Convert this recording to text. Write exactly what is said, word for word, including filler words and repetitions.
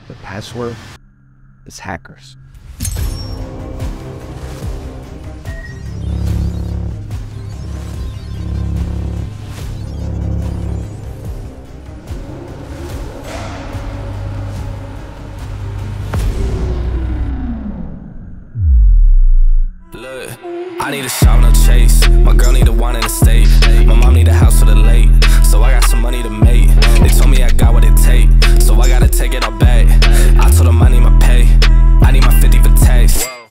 The password is hackers. Look, I need a shot, no chase. My girl need a wine in the state. My mom need a house with a